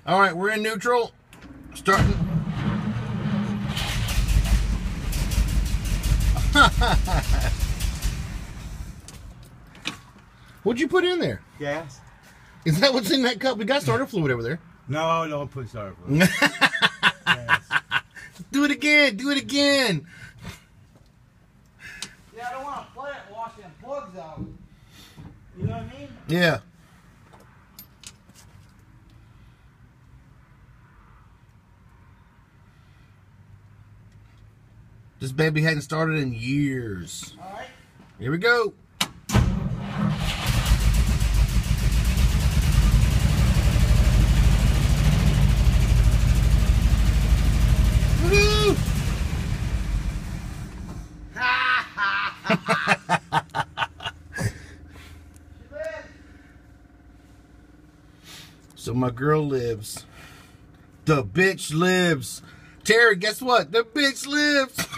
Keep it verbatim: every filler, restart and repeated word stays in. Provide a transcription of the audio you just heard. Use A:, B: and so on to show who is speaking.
A: All right, we're in neutral. Starting. What'd you put in there?
B: Gas.
A: Is that what's in that cup? We got starter fluid over there.
B: No, don't put starter fluid. Yes.
A: Do it again. Do it again.
B: Yeah, I don't want to play it and wash them plugs out. You know what I mean?
A: Yeah. This baby hadn't started in years.
B: All right.
A: Here we go. Woohoo! So my girl lives. The bitch lives. Terry, guess what? The bitch lives.